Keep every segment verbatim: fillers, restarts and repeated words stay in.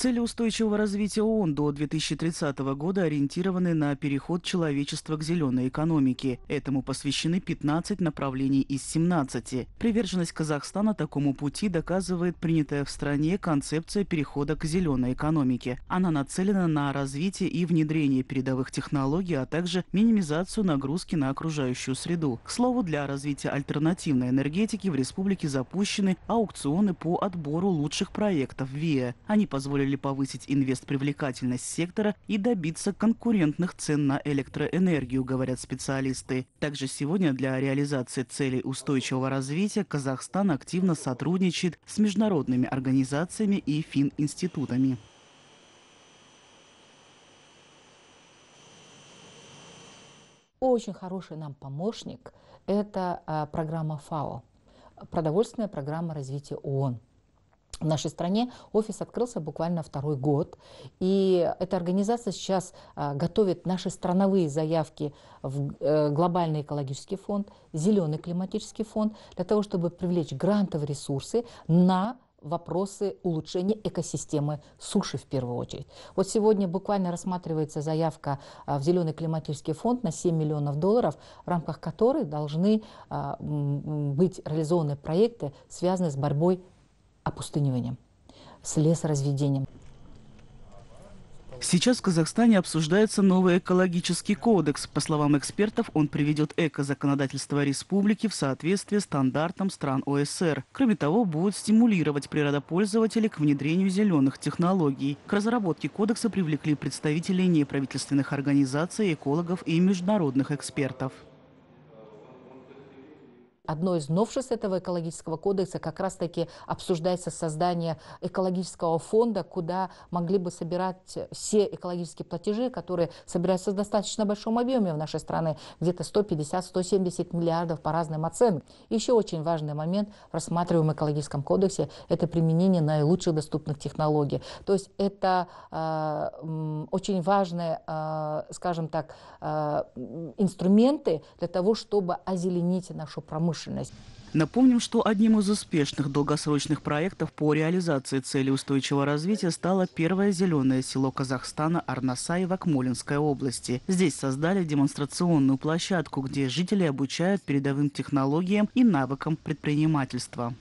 Цели устойчивого развития ООН до две тысячи тридцатого года ориентированы на переход человечества к зеленой экономике. Этому посвящены пятнадцать направлений из семнадцати. Приверженность Казахстана такому пути доказывает принятая в стране концепция перехода к зеленой экономике. Она нацелена на развитие и внедрение передовых технологий, а также минимизацию нагрузки на окружающую среду. К слову, для развития альтернативной энергетики в республике запущены аукционы по отбору лучших проектов ВИА. Они позволили повысить инвестпривлекательность сектора и добиться конкурентных цен на электроэнергию, говорят специалисты. Также сегодня для реализации целей устойчивого развития Казахстан активно сотрудничает с международными организациями и фининститутами. Очень хороший нам помощник – это а, программа ФАО, продовольственная программа развития ООН. В нашей стране офис открылся буквально второй год, и эта организация сейчас а, готовит наши страновые заявки в э, глобальный экологический фонд, зеленый климатический фонд, для того, чтобы привлечь грантовые ресурсы на вопросы улучшения экосистемы суши в первую очередь. Вот сегодня буквально рассматривается заявка а, в зеленый климатический фонд на семь миллионов долларов, в рамках которой должны а, быть реализованы проекты, связанные с борьбой опустыниванием, с лесоразведением. Сейчас в Казахстане обсуждается новый экологический кодекс. По словам экспертов, он приведет экозаконодательство республики в соответствие с стандартам стран ОСР. Кроме того, будет стимулировать природопользователей к внедрению зеленых технологий. К разработке кодекса привлекли представителей неправительственных организаций, экологов и международных экспертов. Одно из новшеств этого экологического кодекса как раз-таки обсуждается создание экологического фонда, куда могли бы собирать все экологические платежи, которые собираются в достаточно большом объеме в нашей стране, где-то сто пятьдесят — сто семьдесят миллиардов по разным оценкам. Еще очень важный момент в рассматриваемом экологическом кодексе – это применение наилучших доступных технологий. То есть это э, очень важные, э, скажем так, э, инструменты для того, чтобы озеленить нашу промышленность. Напомним, что одним из успешных долгосрочных проектов по реализации цели устойчивого развития стало первое зеленое село Казахстана Арнасай в Акмолинской области. Здесь создали демонстрационную площадку, где жители обучают передовым технологиям и навыкам предпринимательства.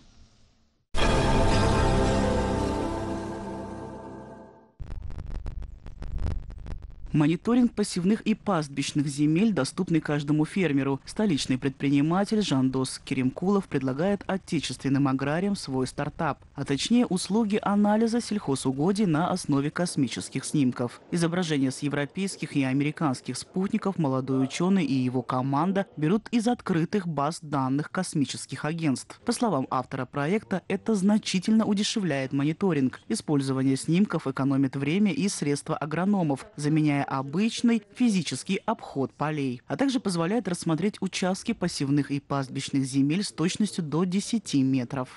Мониторинг посевных и пастбищных земель, доступный каждому фермеру. Столичный предприниматель Жандос Керимкулов предлагает отечественным аграриям свой стартап, а точнее услуги анализа сельхозугодий на основе космических снимков. Изображения с европейских и американских спутников молодой ученый и его команда берут из открытых баз данных космических агентств. По словам автора проекта, это значительно удешевляет мониторинг. Использование снимков экономит время и средства агрономов, заменяя обычный физический обход полей, а также позволяет рассмотреть участки посевных и пастбищных земель с точностью до десяти метров.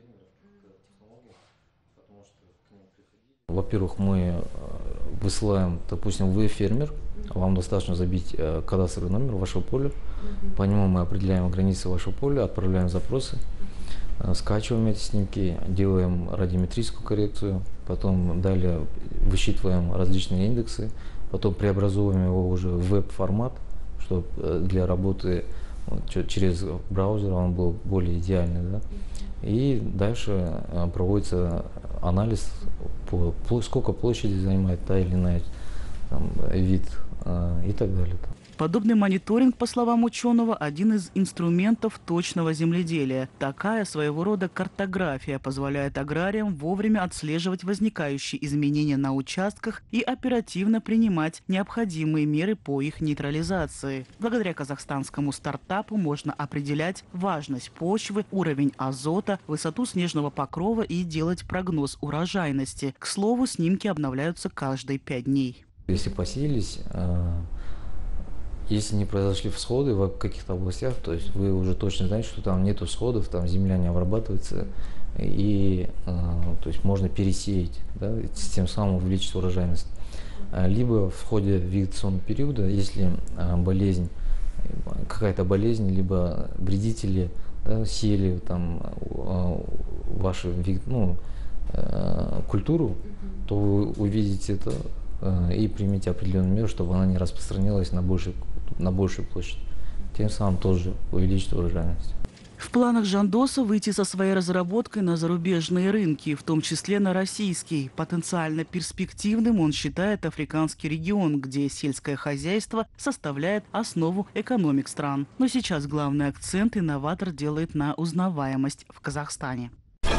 Во-первых, мы высылаем, допустим, вы фермер, вам достаточно забить кадастровый номер вашего поля, по нему мы определяем границы вашего поля, отправляем запросы, скачиваем эти снимки, делаем радиометрическую коррекцию, потом далее высчитываем различные индексы, потом преобразуем его уже в веб-формат, чтобы для работы вот, через браузер он был более идеальный. Да? И дальше проводится анализ, по, сколько площади занимает та или иная там, вид и так далее. Подобный мониторинг, по словам ученого, один из инструментов точного земледелия. Такая своего рода картография позволяет аграриям вовремя отслеживать возникающие изменения на участках и оперативно принимать необходимые меры по их нейтрализации. Благодаря казахстанскому стартапу можно определять важность почвы, уровень азота, высоту снежного покрова и делать прогноз урожайности. К слову, снимки обновляются каждые пять дней. Если посеялись, если не произошли всходы в каких-то областях, то есть вы уже точно знаете, что там нету всходов, там земля не обрабатывается, и то есть можно пересеять, да, тем самым увеличить урожайность. Либо в ходе вегетационного периода, если болезнь, какая-то болезнь, либо вредители, да, съели там вашу, ну, культуру, то вы увидите это э, и примите определенную меру, чтобы она не распространилась на большую, на большую площадь. Тем самым тоже увеличит урожайность. В планах Жандоса выйти со своей разработкой на зарубежные рынки, в том числе на российский. Потенциально перспективным он считает африканский регион, где сельское хозяйство составляет основу экономик стран. Но сейчас главный акцент инноватор делает на узнаваемость в Казахстане.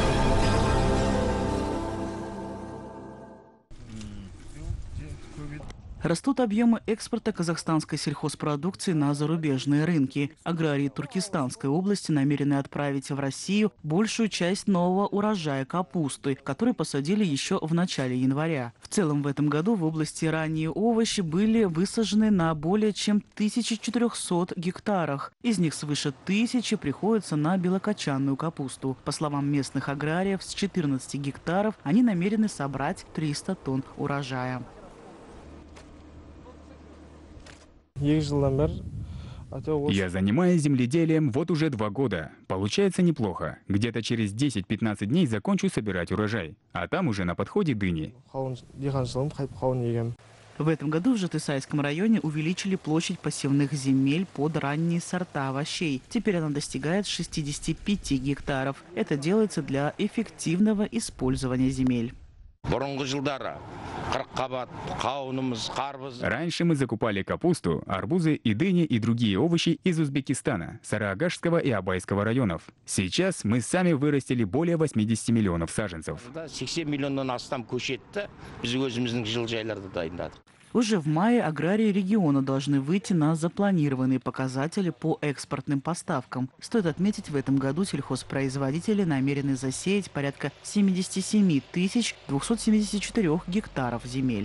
Растут объемы экспорта казахстанской сельхозпродукции на зарубежные рынки. Аграрии Туркестанской области намерены отправить в Россию большую часть нового урожая капусты, который посадили еще в начале января. В целом в этом году в области ранние овощи были высажены на более чем тысяча четырёхсот гектарах. Из них свыше тысячи приходится на белокочанную капусту. По словам местных аграриев, с четырнадцати гектаров они намерены собрать триста тонн урожая. Я занимаюсь земледелием вот уже два года. Получается неплохо. Где-то через десять-пятнадцать дней закончу собирать урожай. А там уже на подходе дыни. В этом году в Жатысайском районе увеличили площадь посевных земель под ранние сорта овощей. Теперь она достигает шестидесяти пяти гектаров. Это делается для эффективного использования земель. Раньше мы закупали капусту, арбузы и дыни и другие овощи из Узбекистана, Сарыагашского и Абайского районов. Сейчас мы сами вырастили более восьмидесяти миллионов саженцев. Уже в мае аграрии региона должны выйти на запланированные показатели по экспортным поставкам. Стоит отметить, в этом году сельхозпроизводители намерены засеять порядка семидесяти семи тысяч двухсот семидесяти четырёх гектаров земель.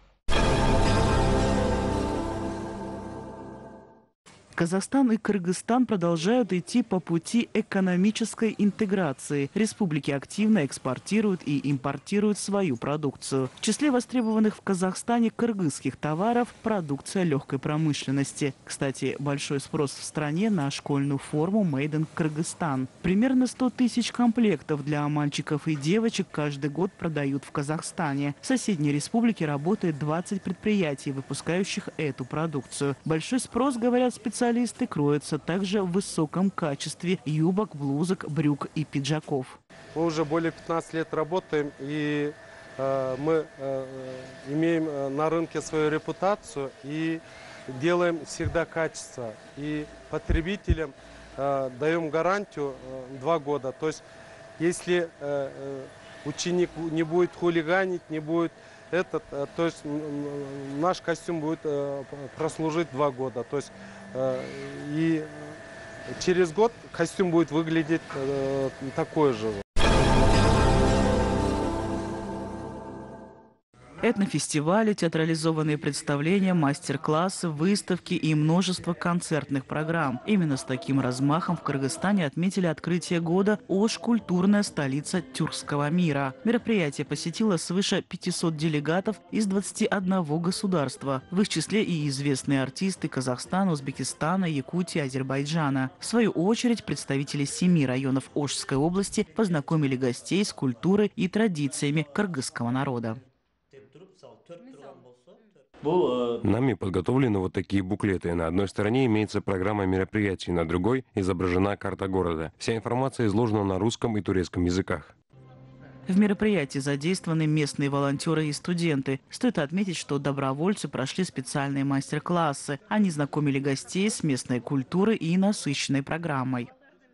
Казахстан и Кыргызстан продолжают идти по пути экономической интеграции. Республики активно экспортируют и импортируют свою продукцию. В числе востребованных в Казахстане кыргызских товаров – продукция легкой промышленности. Кстати, большой спрос в стране на школьную форму «Made in Кыргызстан». Примерно сто тысяч комплектов для мальчиков и девочек каждый год продают в Казахстане. В соседней республике работает двадцать предприятий, выпускающих эту продукцию. Большой спрос, говорят специалисты, Специалисты кроются также в высоком качестве юбок, блузок, брюк и пиджаков. Мы уже более пятнадцати лет работаем, и э, мы э, имеем на рынке свою репутацию и делаем всегда качество. И потребителям э, даем гарантию э, два года. То есть, если э, ученик не будет хулиганить, не будет этот, э, то есть наш костюм будет э, прослужить два года. То есть, и через год костюм будет выглядеть э, такой же. Этнофестивали, театрализованные представления, мастер-классы, выставки и множество концертных программ. Именно с таким размахом в Кыргызстане отметили открытие года Ош – культурная столица тюркского мира. Мероприятие посетило свыше пятисот делегатов из двадцати одного государства. В их числе и известные артисты Казахстана, Узбекистана, Якутии, Азербайджана. В свою очередь представители семи районов Ошской области познакомили гостей с культурой и традициями кыргызского народа. Нами подготовлены вот такие буклеты. На одной стороне имеется программа мероприятий, на другой изображена карта города. Вся информация изложена на русском и турецком языках. В мероприятии задействованы местные волонтеры и студенты. Стоит отметить, что добровольцы прошли специальные мастер-классы. Они знакомили гостей с местной культурой и насыщенной программой.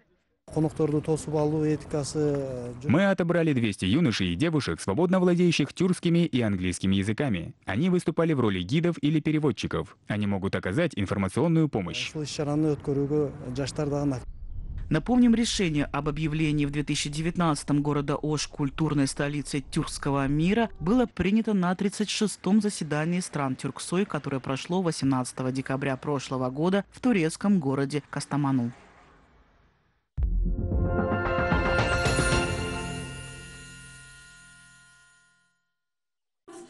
Мы отобрали двести юношей и девушек, свободно владеющих тюркскими и английскими языками. Они выступали в роли гидов или переводчиков. Они могут оказать информационную помощь. Напомним, решение об объявлении в две тысячи девятнадцатом города Ош культурной столицей тюркского мира было принято на тридцать шестом заседании стран Тюрксой, которое прошло восемнадцатого декабря прошлого года в турецком городе Кастаману.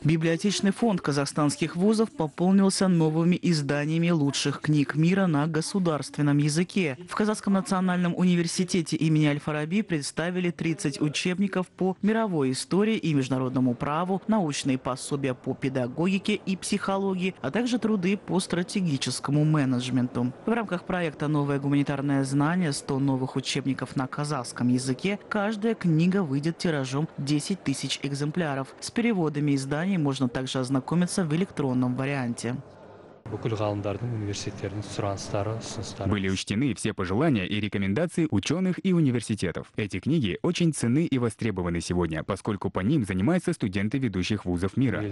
Библиотечный фонд казахстанских вузов пополнился новыми изданиями лучших книг мира на государственном языке. В Казахском национальном университете имени Аль-Фараби представили тридцать учебников по мировой истории и международному праву, научные пособия по педагогике и психологии, а также труды по стратегическому менеджменту. В рамках проекта «Новое гуманитарное знание» сто новых учебников на казахском языке, каждая книга выйдет тиражом десять тысяч экземпляров. С переводами изданий можно также ознакомиться в электронном варианте. Были учтены все пожелания и рекомендации ученых и университетов. Эти книги очень ценны и востребованы сегодня, поскольку по ним занимаются студенты ведущих вузов мира.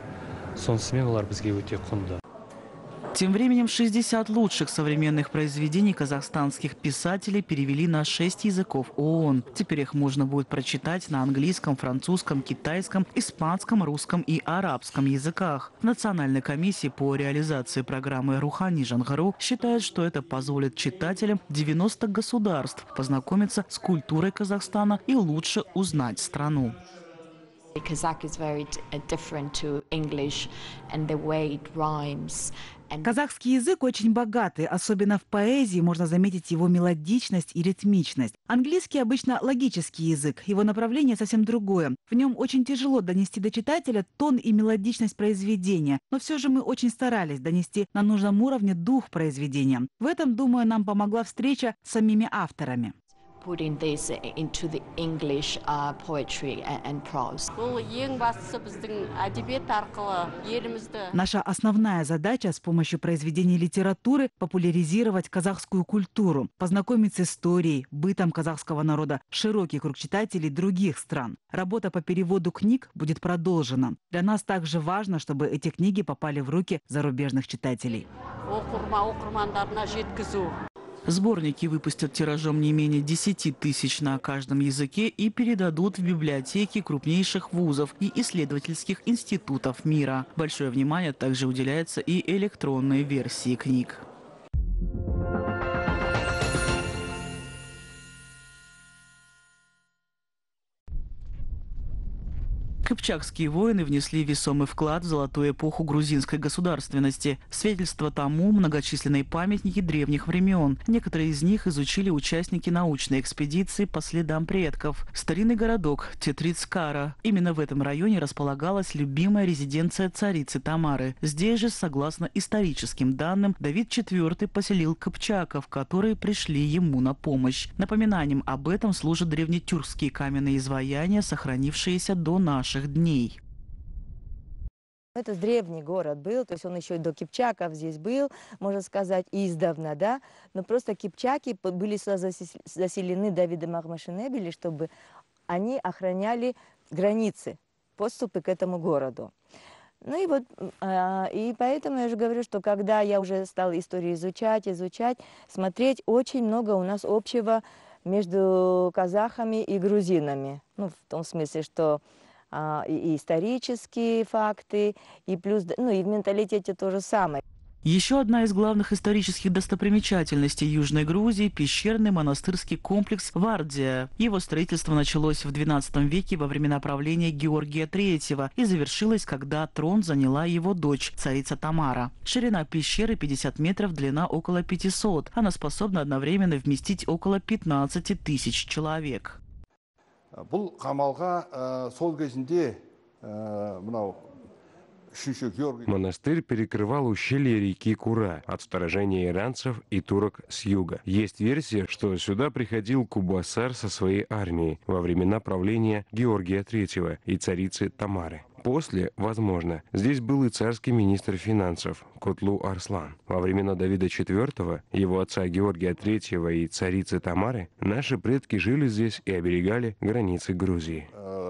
Тем временем шестьдесят лучших современных произведений казахстанских писателей перевели на шесть языков ООН. Теперь их можно будет прочитать на английском, французском, китайском, испанском, русском и арабском языках. В Национальной комиссии по реализации программы «Рухани Жангару» считают, что это позволит читателям девяноста государств познакомиться с культурой Казахстана и лучше узнать страну. Kazakh is very different to English and the way it rhymes. Казахский язык очень богатый, особенно в поэзии можно заметить его мелодичность и ритмичность. Английский обычно логический язык, его направление совсем другое. В нем очень тяжело донести до читателя тон и мелодичность произведения, но все же мы очень старались донести на нужном уровне дух произведения. В этом, думаю, нам помогла встреча с самими авторами. Putting this into the English uh, poetry and prose. Наша основная задача с помощью произведений литературы – популяризировать казахскую культуру, познакомить с историей, бытом казахского народа широкий круг читателей других стран. Работа по переводу книг будет продолжена. Для нас также важно, чтобы эти книги попали в руки зарубежных читателей. Сборники выпустят тиражом не менее десяти тысяч на каждом языке и передадут в библиотеки крупнейших вузов и исследовательских институтов мира. Большое внимание также уделяется и электронной версии книг. Кыпчакские воины внесли весомый вклад в золотую эпоху грузинской государственности. Свидетельство тому многочисленные памятники древних времен. Некоторые из них изучили участники научной экспедиции по следам предков. Старинный городок Тетрицкара. Именно в этом районе располагалась любимая резиденция царицы Тамары. Здесь же, согласно историческим данным, Давид четвёртый поселил кыпчаков, которые пришли ему на помощь. Напоминанием об этом служат древнетюркские каменные изваяния, сохранившиеся до наших дней. Это древний город был, то есть он еще и до кипчаков здесь был, можно сказать, издавна, да. Но просто кипчаки были сюда заселены Давидом Ахмашинебели, чтобы они охраняли границы, подступы к этому городу. Ну и вот, и поэтому я же говорю, что когда я уже стала историю изучать, изучать, смотреть, очень много у нас общего между казахами и грузинами. Ну, в том смысле, что и исторические факты, и плюс, ну и в менталитете то же самое. Еще одна из главных исторических достопримечательностей Южной Грузии – пещерный монастырский комплекс Вардия. Его строительство началось в двенадцатом веке во времена правления Георгия третьего и завершилось, когда трон заняла его дочь, царица Тамара. Ширина пещеры пятьдесят метров, длина около пятисот. Она способна одновременно вместить около пятнадцати тысяч человек. Монастырь перекрывал ущелье реки Кура от вторжения иранцев и турок с юга. Есть версия, что сюда приходил Кубасар со своей армией во времена правления Георгия третьего и царицы Тамары. После, возможно, здесь был и царский министр финансов Кутлу Арслан. Во времена Давида четвёртого, его отца Георгия третьего и царицы Тамары, наши предки жили здесь и оберегали границы Грузии.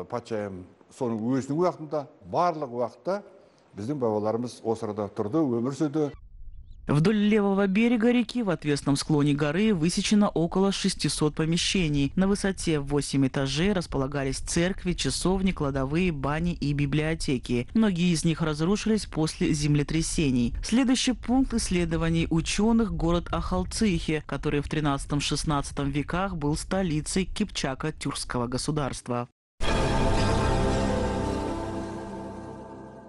Вдоль левого берега реки в отвесном склоне горы высечено около шестисот помещений. На высоте в восемь этажей располагались церкви, часовни, кладовые, бани и библиотеки. Многие из них разрушились после землетрясений. Следующий пункт исследований ученых – город Ахалцихи, который в тринадцатом-шестнадцатом веках был столицей Кипчака-тюркского государства.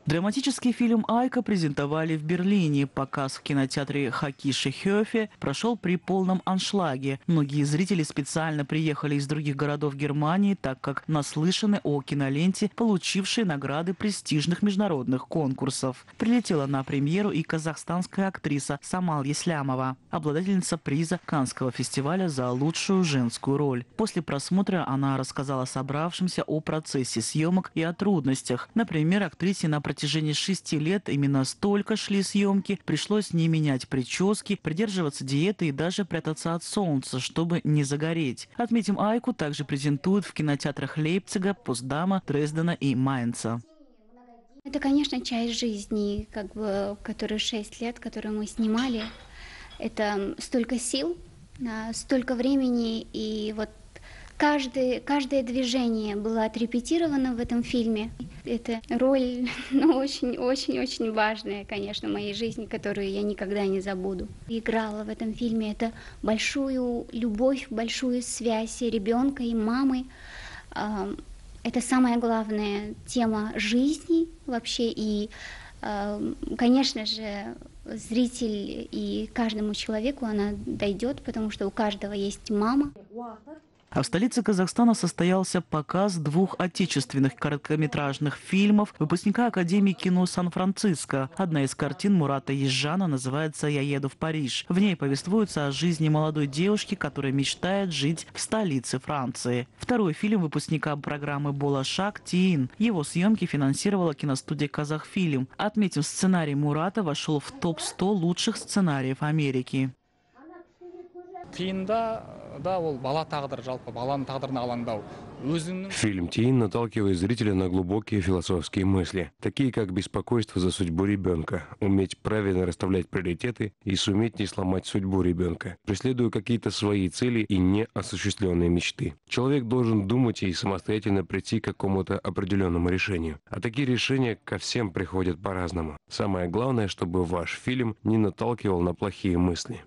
Драматический фильм «Айка» презентовали в Берлине. Показ в кинотеатре Хакише-Хёфе прошел при полном аншлаге. Многие зрители специально приехали из других городов Германии, так как наслышаны о киноленте, получившей награды престижных международных конкурсов. Прилетела на премьеру и казахстанская актриса Самал Еслямова, обладательница приза Каннского фестиваля за лучшую женскую роль. После просмотра она рассказала собравшимся о процессе съемок и о трудностях. Например, актрисе на протяжении В протяжении шести лет именно столько шли съемки, пришлось не менять прически, придерживаться диеты и даже прятаться от солнца, чтобы не загореть. Отметим, «Айку» также презентуют в кинотеатрах Лейпцига, Потсдама, Дрездена и Майнца. Это, конечно, часть жизни, как бы, которые шесть лет, которые мы снимали. Это столько сил, столько времени, и вот Каждое, каждое движение было отрепетировано в этом фильме. Это роль ну, очень-очень-очень важная, конечно, в моей жизни, которую я никогда не забуду. Играла в этом фильме это большую любовь, большую связь ребенка и мамы. Это самая главная тема жизни вообще. И, конечно же, зритель и каждому человеку она дойдет, потому что у каждого есть мама. А в столице Казахстана состоялся показ двух отечественных короткометражных фильмов выпускника Академии кино Сан-Франциско. Одна из картин Мурата Езжана называется «Я еду в Париж». В ней повествуется о жизни молодой девушки, которая мечтает жить в столице Франции. Второй фильм выпускника программы «Болашак» Тиин. Его съемки финансировала киностудия «Казахфильм». Отметим, сценарий Мурата вошел в топ сто лучших сценариев Америки. Фильм «Тиин» наталкивает зрителя на глубокие философские мысли, такие как беспокойство за судьбу ребенка, уметь правильно расставлять приоритеты и суметь не сломать судьбу ребенка, преследуя какие-то свои цели и неосуществленные мечты. Человек должен думать и самостоятельно прийти к какому-то определенному решению. А такие решения ко всем приходят по-разному. Самое главное, чтобы ваш фильм не наталкивал на плохие мысли.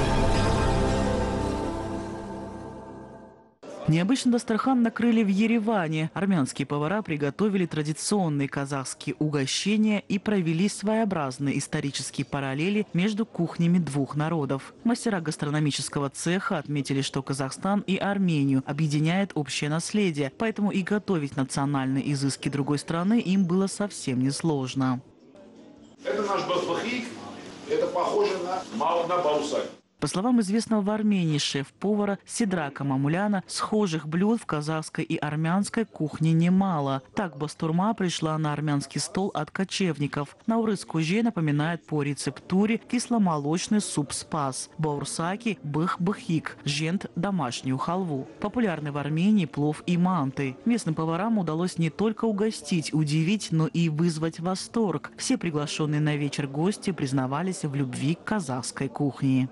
Необычный дастархан накрыли в Ереване. Армянские повара приготовили традиционные казахские угощения и провели своеобразные исторические параллели между кухнями двух народов. Мастера гастрономического цеха отметили, что Казахстан и Армению объединяет общее наследие, поэтому и готовить национальные изыски другой страны им было совсем несложно. Это наш басбахи, это похоже на маурна барусак. По словам известного в Армении шеф-повара Сидрака Мамуляна, схожих блюд в казахской и армянской кухне немало. Так бастурма пришла на армянский стол от кочевников. Наурыз куже напоминает по рецептуре кисломолочный суп спас. Баурсаки – бых-быхик, жент – домашнюю халву. Популярны в Армении плов и манты. Местным поварам удалось не только угостить, удивить, но и вызвать восторг. Все приглашенные на вечер гости признавались в любви к казахской кухне.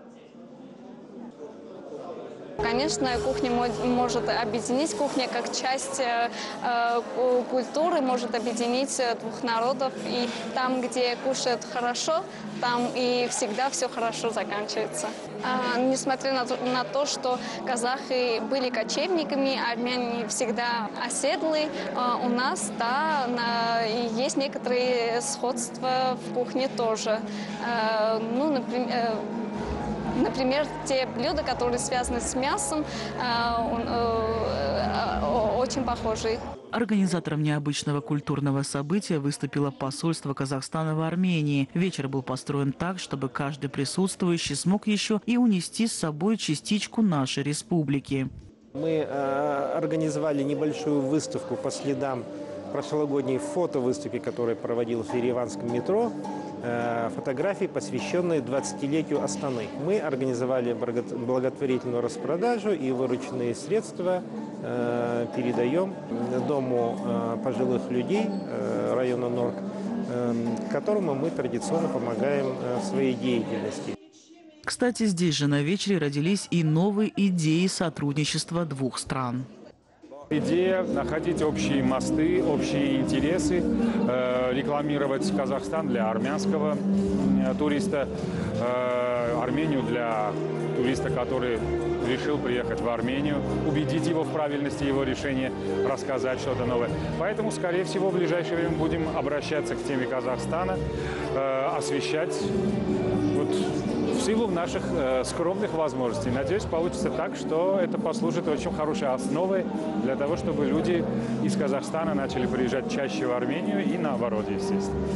Конечно, кухня может объединить, кухня как часть э, культуры может объединить двух народов. И там, где кушают хорошо, там и всегда все хорошо заканчивается. А, несмотря на то, на то, что казахи были кочевниками, армяне всегда оседлые, а у нас, да, на, есть некоторые сходства в кухне тоже. А, ну, например, Например, те блюда, которые связаны с мясом, очень похожи. Организатором необычного культурного события выступило посольство Казахстана в Армении. Вечер был построен так, чтобы каждый присутствующий смог еще и унести с собой частичку нашей республики. Мы организовали небольшую выставку по следам прошлогодней фотовыставки, которая проводилась в ереванском метро. Фотографии, посвященные двадцатилетию Астаны. Мы организовали благотворительную распродажу и вырученные средства э, передаем Дому э, пожилых людей э, района Норк, э, которому мы традиционно помогаем э, в своей деятельности. Кстати, здесь же на вечере родились и новые идеи сотрудничества двух стран. Идея находить общие мосты, общие интересы, э, рекламировать Казахстан для армянского э, туриста, э, Армению для туриста, который решил приехать в Армению, убедить его в правильности его решения, рассказать что-то новое. Поэтому, скорее всего, в ближайшее время будем обращаться к теме Казахстана, э, освещать вот, в силу наших э, скромных возможностей. Надеюсь, получится так, что это послужит очень хорошей основой для того, чтобы люди из Казахстана начали приезжать чаще в Армению и наоборот, естественно.